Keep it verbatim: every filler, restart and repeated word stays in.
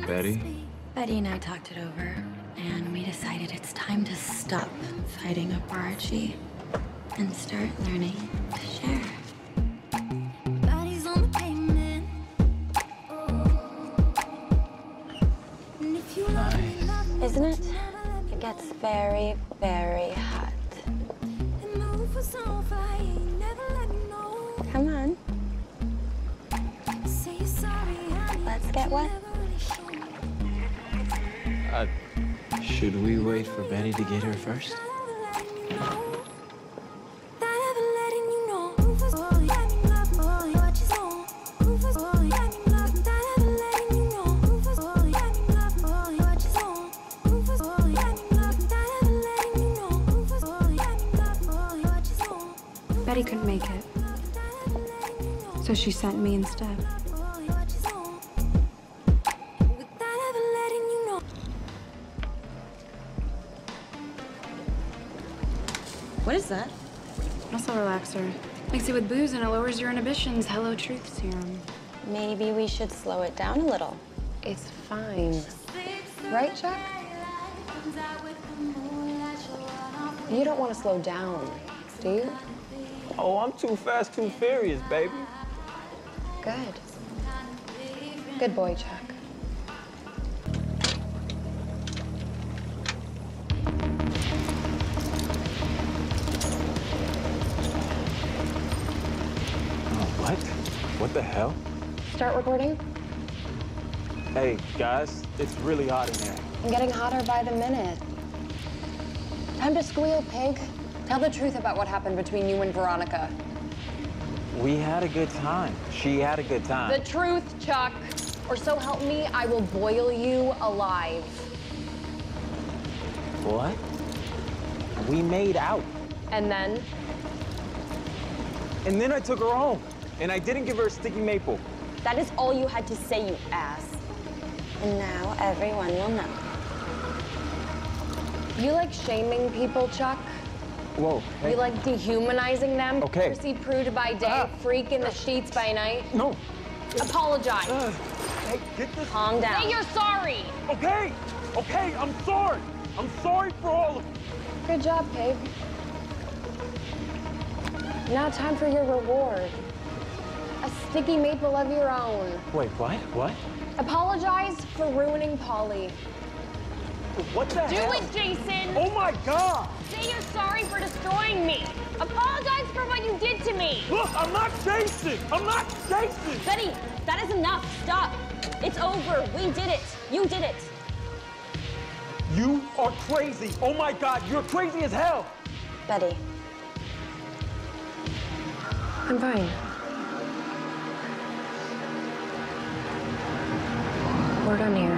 Betty? Betty and I talked it over, and we decided it's time to stop fighting over Archie and start learning to share. Nice. Isn't it? It gets very, very hot. Come on. Let's get wet. Uh, should we wait for Betty to get here first? Betty couldn't make it, so she sent me instead. What is that? Muscle relaxer. Mix it with booze and it lowers your inhibitions. Hello, truth serum. Maybe we should slow it down a little. It's fine. Right, Chuck? You don't want to slow down, do you? Oh, I'm too fast, too furious, baby. Good. Good boy, Chuck. What? What the hell? Start recording? Hey, guys, it's really hot in here. I'm getting hotter by the minute. Time to squeal, pig. Tell the truth about what happened between you and Veronica. We had a good time. She had a good time. The truth, Chuck. Or so help me, I will boil you alive. What? We made out. And then? And then I took her home. And I didn't give her a sticky maple. That is all you had to say, you ass. And now everyone will know. You like shaming people, Chuck? Whoa. Hey. You like dehumanizing them? Okay. Prissy prude by day, Ah. freak in the sheets by night? No. Apologize. Uh, hey, get this. Calm down. Say you're sorry. Okay. Okay, I'm sorry. I'm sorry for all of it. Good job, pig. Now time for your reward. A sticky maple of your own. Wait, what? What? Apologize for ruining Polly. What the Do hell? it, Jason! Oh my God! Say you're sorry for destroying me. Apologize for what you did to me. Look, I'm not Jason! I'm not Jason! Betty, that is enough. Stop. It's over. We did it. You did it. You are crazy. Oh my God, you're crazy as hell. Betty. I'm fine. We're done here.